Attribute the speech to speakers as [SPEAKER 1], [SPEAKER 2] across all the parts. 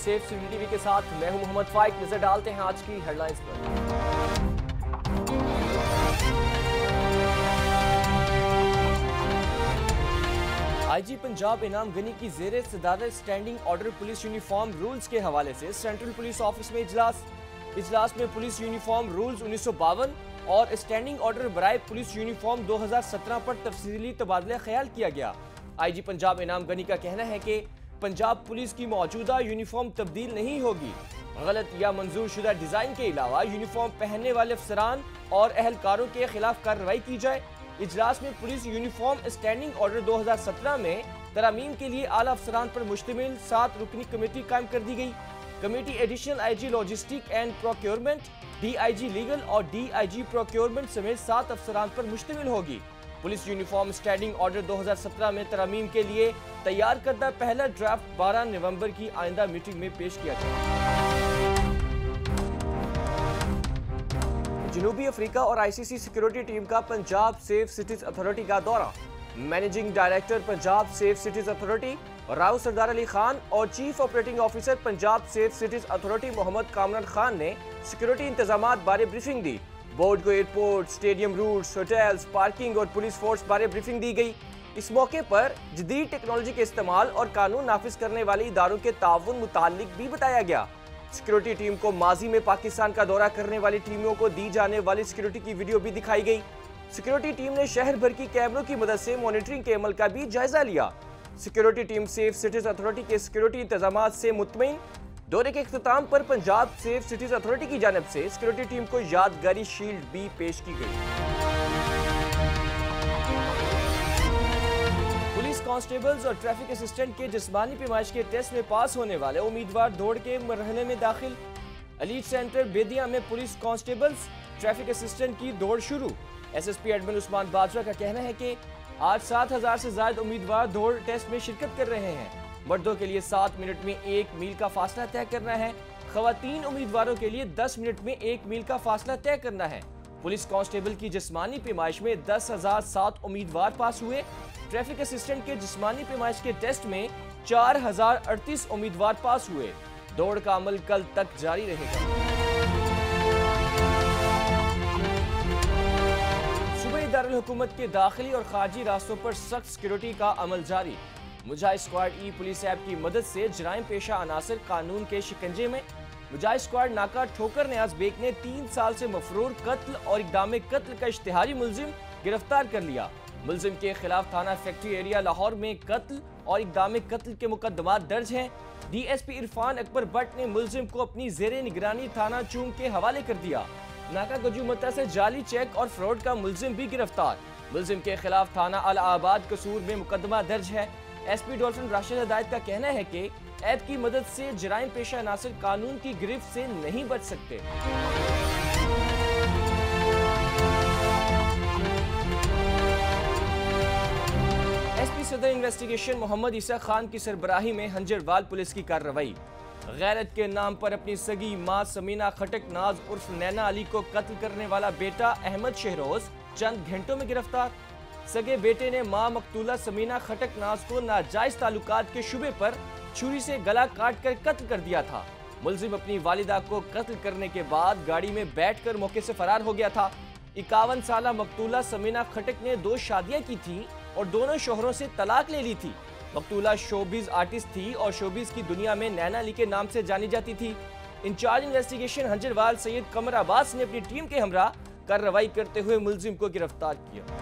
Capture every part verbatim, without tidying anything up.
[SPEAKER 1] Safe city TV के साथ मैं हूं मोहम्मद फाइक। नजर डालते हैं आज की हेडलाइंस पर। आईजी पंजाब इनाम गनी की ज़ेरे सदारत standing order police uniform rules के हवाले से सेंट्रल पुलिस ऑफिस में इजलास। इजलास में पुलिस यूनिफॉर्म रूल्स उन्नीस सौ बावन और स्टैंडिंग ऑर्डर बराए पुलिस यूनिफॉर्म दो हजार सत्रह पर तफसीली तबादला ख्याल किया गया। आईजी पंजाब इनाम गनी का कहना है कि पंजाब पुलिस की मौजूदा यूनिफॉर्म तब्दील नहीं होगी। गलत या मंजूर शुदा डिजाइन के अलावा यूनिफॉर्म पहनने वाले अफसरान और अहलकारों के खिलाफ कार्रवाई की जाए। इजलास में पुलिस यूनिफॉर्म स्टैंडिंग ऑर्डर दो हजार सत्रह में तरामीम के लिए आला अफसरान पर मुश्तमिल सात रुकनी कमेटी कायम कर दी गई। Committee additional IG logistic and procurement, DIG legal और डीआईजी प्रोक्योरमेंट समेत सात अफसरान पर मुश्तमिल होगी। पुलिस यूनिफॉर्म स्टैंडिंग ऑर्डर दो हजार सत्रह में तरामीम के लिए तैयार करदा पहला ड्राफ्ट बारह नवंबर की आइंदा मीटिंग में पेश किया जाएगा। जनूबी अफ्रीका और आईसीसी सिक्योरिटी टीम का पंजाब सेफ सिटीज अथॉरिटी का दौरा। Managing director Punjab safe cities authority Rao Sardar Ali Khan और chief operating officer Punjab safe cities authority Mohammad Kamran Khan ने सिक्योरिटी इंतजामात बारे ब्रीफिंग दी। बोर्ड को airport, stadium routes, hotels, parking और पुलिस फोर्स बारे ब्रीफिंग दी गई। इस मौके पर जदीद टेक्नोलॉजी के इस्तेमाल और कानून नाफिज करने वाले इदारों के ताउन मुतालिक भी बताया गया। सिक्योरिटी टीम को माजी में पाकिस्तान का दौरा करने वाली टीमों को दी जाने वाली सिक्योरिटी की वीडियो भी दिखाई गई। सिक्योरिटी टीम ने शहर भर की कैमरों की मदद से मॉनिटरिंग के अमल का भी जायजा लिया। Security team safe cities authority के सिक्योरिटी इंतजामात से मुतमईन। दौरे के इख्तिताम पर पंजाब सेफ सिटीज अथॉरिटी की जानिब से सिक्योरिटी टीम को यादगारी शील्ड भी पेश की गई। पुलिस कांस्टेबल्स और ट्रैफिक असिस्टेंट के जिस्मानी पैमाइश के टेस्ट में पास होने वाले उम्मीदवार दौड़ के मरहले में दाखिल। एलीट सेंटर बेदिया में पुलिस कांस्टेबल्स, ट्रैफिक असिस्टेंट की दौड़ शुरू। एसएसपी एडमिन उस्मान बाजवा का कहना है कि आज सात हजार से ज्यादा उम्मीदवार दौड़ टेस्ट में शिरकत कर रहे हैं। मर्दों के लिए सात मिनट में एक मील का फासला तय करना है। खवातीन उम्मीदवारों के लिए दस मिनट में एक मील का फासला तय करना है। पुलिस कांस्टेबल की जिस्मानी पैमाइश में दस हजार सात उम्मीदवार पास हुए। ट्रैफिक असिस्टेंट के जिस्मानी पैमाइश के टेस्ट में चार हजार अड़तीस उम्मीदवार पास हुए। दौड़ का अमल कल तक जारी रहेगा। सूबाई दारुल हुकूमत के दाखिली और खारजी रास्तों पर सख्त सिक्योरिटी का अमल जारी। Mujahid squad e police app की मदद से जराइम पेशा अनासर कानून के शिकंजे में। मुजाहिद स्क्वाड नाका ठोकर न्याज बेग ने तीन साल से मफरूर कत्ल और इक़दाम कत्ल का इश्तिहारी मुलजिम गिरफ्तार कर लिया। मुलजिम के खिलाफ थाना फैक्ट्री एरिया लाहौर में कत्ल और इक़दाम कत्ल के मुकदमात दर्ज हैं। डीएसपी इरफान अकबर भट्ट ने मुलजिम को अपनी जेरे निगरानी थाना चूंग के हवाले कर दिया। नाका गजूमता से जाली चेक और फ्रॉड का मुलजिम भी गिरफ्तार। मुलजिम के खिलाफ थाना अल आबाद कसूर में मुकदमा दर्ज है। एसपी डॉल्फिन राशिद हिदायत का कहना है कि ऐप की मदद से जराइम पेशा अनासर कानून की गिरफ्त से नहीं बच सकते। एसपी सदर इन्वेस्टिगेशन मोहम्मद ईसा खान की सरबराही में हंजरवाल पुलिस की कार्रवाई। गैरत के नाम पर अपनी सगी मां समीना खटक नाज उर्फ नैना अली को कत्ल करने वाला बेटा अहमद शहरोज चंद घंटों में गिरफ्तार। सगे बेटे ने मां मकतूला समीना खटक नाज को नाजायज ताल्लुकात के शुबे पर छुरी से गला काट कर कत्ल कर दिया था। मुलजिम अपनी वालिदा को कत्ल करने के बाद गाड़ी में बैठकर मौके से फरार हो गया था। इक्यावन साला मकतूला समीना खटक ने दो शादियां की थी और दोनों शोहरों से तलाक ले ली थी। मकतूला शोबिज आर्टिस्ट थी और शोबिज की दुनिया में नैना अली के नाम से जानी जाती थी। इंचार्ज इन्वेस्टिगेशन हंजरवाल सैयद कमर अब्बास ने अपनी टीम के हमरा कार्रवाई करते हुए मुलजिम को गिरफ्तार किया।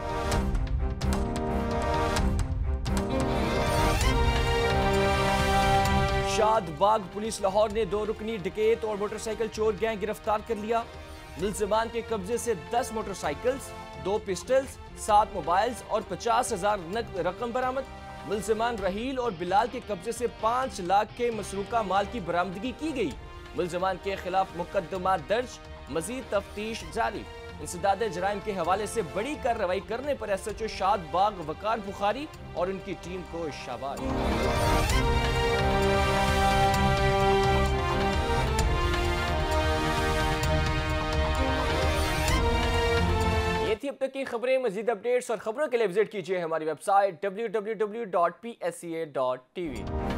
[SPEAKER 1] शादबाग पुलिस लाहौर ने दो रुकनी डकैत और मोटरसाइकिल चोर गैंग गिरफ्तार कर लिया। मुलजिमान के कब्जे से दस मोटरसाइकिल्स, दो पिस्टल्स, सात मोबाइल्स और पचास हजार नकद रकम बरामद। मुलजिमान रहील और बिलाल के कब्जे से पाँच लाख के मसरूका माल की बरामदगी की गई। मुलजिमान के खिलाफ मुकदमा दर्ज, मजीद तफ्तीश जारी। इंसदाद जराइम के हवाले से बड़ी कार्रवाई करने पर S H O Shadbagh Waqar Bukhari और उनकी टीम को शाबाश। थी अब तक की खबरें। मजीद अपडेट्स और खबरों के लिए विजिट कीजिए हमारी website W W W dot P S C A dot T we.